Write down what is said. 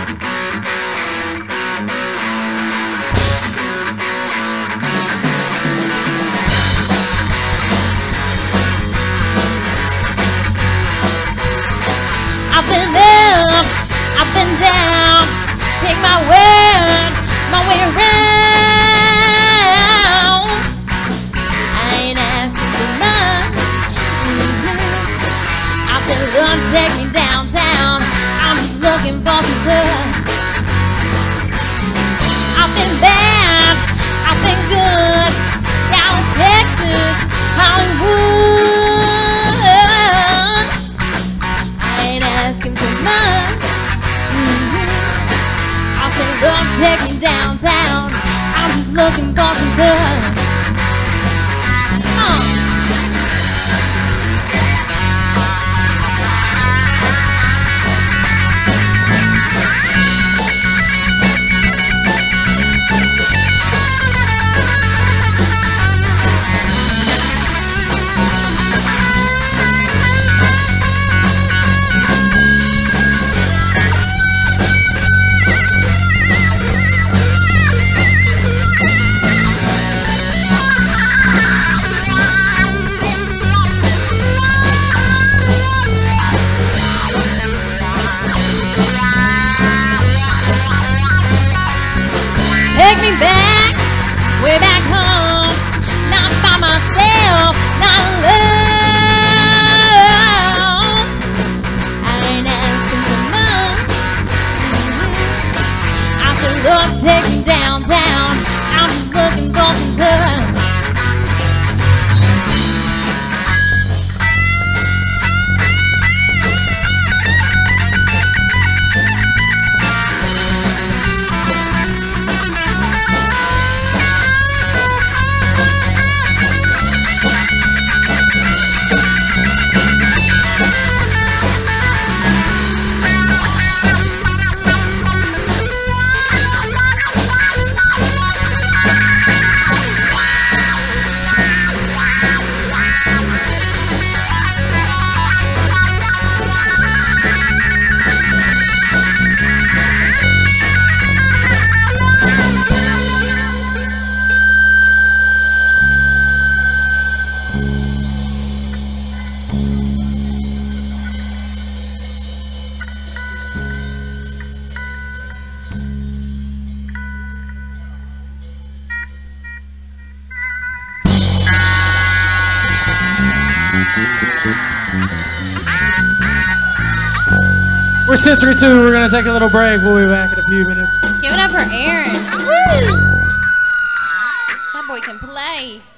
I've been up, I've been down, take my way around. I ain't asking for much. I've been looking, take me downtown. I'm just looking for some touch. I've been bad, I've been good, Dallas, Texas, Hollywood. Asking for much. I said, love, take me downtown. I'm just looking for some touch. Take me back, way back home, not by myself, not alone. I ain't asking for much. I said, love, take me downtown. I'm just looking for some touch. We're Sensory 2. We're going to take a little break. We'll be back in a few minutes. Give it up for Aaron. Woo! That boy can play.